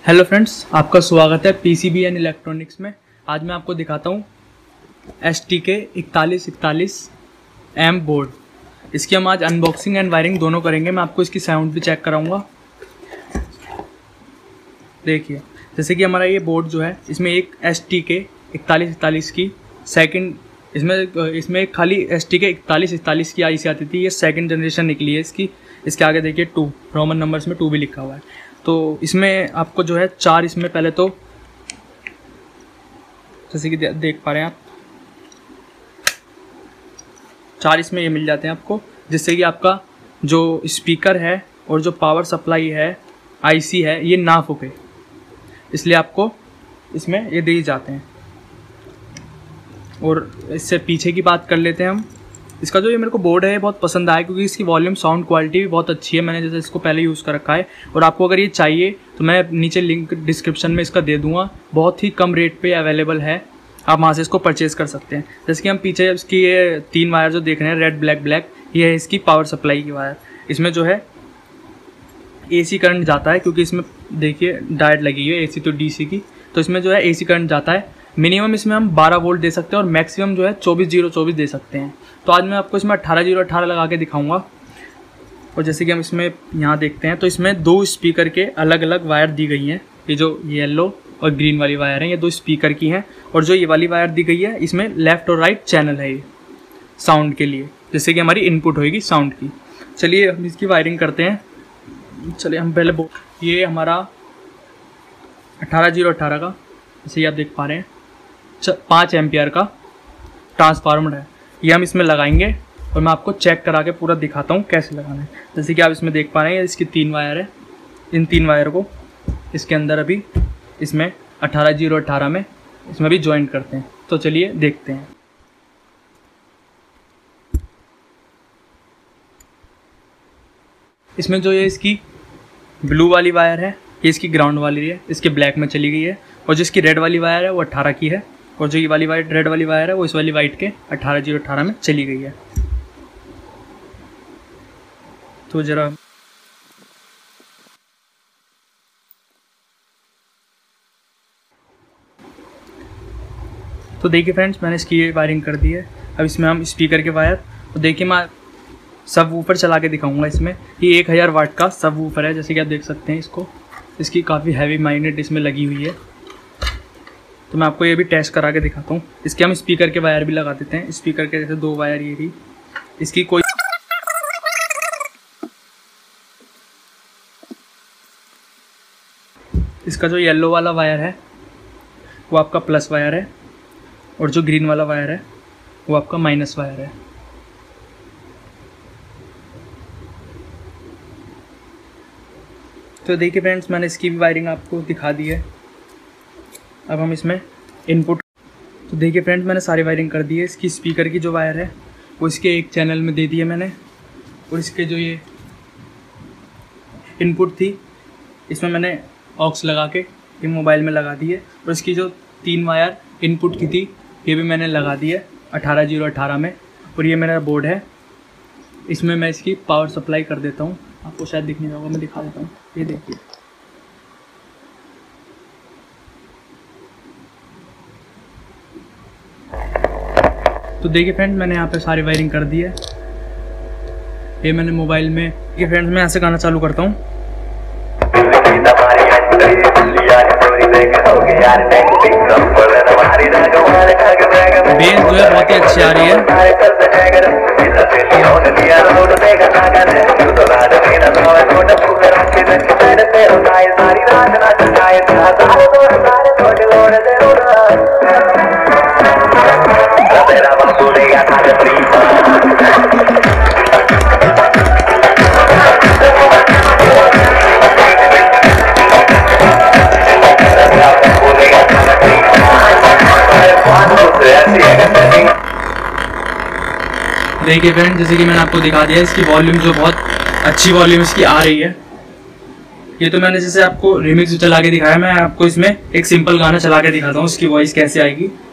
Hello friends, आपका स्वागत है पीसीबी एंड इलेक्ट्रॉनिक्स में। आज मैं आपको दिखाता हूँ STK 4141M बोर्ड। इसकी हम आज अनबॉक्सिंग एंड वायरिंग दोनों करेंगे। मैं आपको इसकी साउंड भी चेक कराऊंगा। देखिए, जैसे कि हमारा ये बोर्ड जो है, इसमें एक STK 4141 की सेकंड, इसमें खाली STK 4141 की आईसी आती थी। ये सेकंड जनरेशन निकली है इसकी। इसके आगे देखिए 2 रोमन नंबर्स में 2 भी लिखा हुआ है। तो इसमें आपको जो है 4 इसमें पहले तो जैसे कि देख पा रहे हैं आप, 4 इसमें ये मिल जाते हैं आपको, जिससे कि आपका जो स्पीकर है और जो पावर सप्लाई है, आईसी है, ये ना फूके, इसलिए आपको इसमें ये दे जाते हैं। और इससे पीछे की बात कर लेते हैं हम। इसका जो ये मेरे को बोर्ड है ये बहुत पसंद आया, क्योंकि इसकी वॉल्यूम साउंड क्वालिटी भी बहुत अच्छी है। मैंने जैसे इसको पहले यूज़ कर रखा है, और आपको अगर ये चाहिए तो मैं नीचे लिंक डिस्क्रिप्शन में इसका दे दूंगा। बहुत ही कम रेट पे अवेलेबल है, आप वहाँ से इसको परचेज़ कर सकते हैं। जैसे कि हम पीछे इसकी ये 3 वायर जो देख रहे हैं, रेड ब्लैक ब्लैक, ये है इसकी पावर सप्लाई की वायर। इसमें जो है AC करंट जाता है, क्योंकि इसमें देखिए डायोड लगी हुई है, AC तो DC की, तो इसमें जो है AC करंट जाता है। मिनिमम इसमें हम 12 वोल्ट दे सकते हैं और मैक्सिमम जो है 24/0/24 दे सकते हैं। तो आज मैं आपको इसमें 18/0/18 लगा के दिखाऊंगा। और जैसे कि हम इसमें यहाँ देखते हैं, तो इसमें 2 स्पीकर के अलग अलग वायर दी गई हैं। ये जो येलो और ग्रीन वाली वायर हैं, ये 2 स्पीकर की हैं। और जो ये वाली वायर दी गई है, इसमें लेफ़्ट और राइट चैनल है ये साउंड के लिए, जैसे कि हमारी इनपुट होगी साउंड की। चलिए हम इसकी वायरिंग करते हैं। चलिए हम पहले ये हमारा 18/0/18 का, जैसे आप देख पा रहे हैं, 5 एम्पियर का ट्रांसफार्मर है। ये हम इसमें लगाएंगे और मैं आपको चेक करा के पूरा दिखाता हूँ कैसे लगाना है। जैसे कि आप इसमें देख पा रहे हैं, इसकी 3 वायर है। इन 3 वायर को इसके अंदर अभी इसमें 18/0/18 में इसमें भी ज्वाइन करते हैं। तो चलिए देखते हैं। इसमें जो ये इसकी ब्लू वाली वायर है, ये इसकी ग्राउंड वाली है, इसके ब्लैक में चली गई है। और जिसकी रेड वाली वायर है वो 18 की है, और जो ये वाली वायर रेड वाली वायर है वो इस वाली वाइट के 18/0/18 में चली गई है। तो ज़रा तो देखिए फ्रेंड्स, मैंने इसकी ये वायरिंग कर दी है। अब इसमें हम स्पीकर के वायर, तो देखिए मैं सब वूफर चला के दिखाऊंगा। इसमें ये 1000 वाट का सब वूफर है, जैसे कि आप देख सकते हैं इसको। इसकी काफ़ी हैवी मैग्नेट इसमें लगी हुई है। तो मैं आपको ये भी टेस्ट करा के दिखाता हूँ। इसके हम स्पीकर के वायर भी लगा देते हैं। स्पीकर के जैसे 2 वायर ये भी, इसकी कोई इसका जो येलो वाला वायर है वो आपका प्लस वायर है, और जो ग्रीन वाला वायर है वो आपका माइनस वायर है। तो देखिए फ्रेंड्स, मैंने इसकी भी वायरिंग आपको दिखा दी है। अब हम इसमें इनपुट, तो देखिए फ्रेंड्स, मैंने सारी वायरिंग कर दी है। इसकी स्पीकर की जो वायर है वो इसके एक चैनल में दे दी है मैंने, और इसके जो ये इनपुट थी इसमें मैंने ऑक्स लगा के ये मोबाइल में लगा दी है। और इसकी जो 3 वायर इनपुट की थी ये भी मैंने लगा दी है 18/0/18 में। और ये मेरा बोर्ड है, इसमें मैं इसकी पावर सप्लाई कर देता हूँ। आपको शायद दिख नहीं रहा होगा, मैं दिखा देता हूँ। ये देखिए, तो देखिए फ्रेंड्स, मैंने यहाँ पे सारी वायरिंग कर दी है। ये मैंने मोबाइल में, ये फ्रेंड्स मैं यहाँ से गाना चालू करता हूँ। बेस जो है बहुत ही अच्छी आ रही है। देखिए फ्रेंड, जैसे कि मैंने आपको दिखा दिया, इसकी वॉल्यूम जो बहुत अच्छी वॉल्यूम इसकी आ रही है। ये तो मैंने जैसे आपको रिमिक्स चला के दिखाया, मैं आपको इसमें एक सिंपल गाना चला के दिखाता हूँ, उसकी वॉइस कैसे आएगी।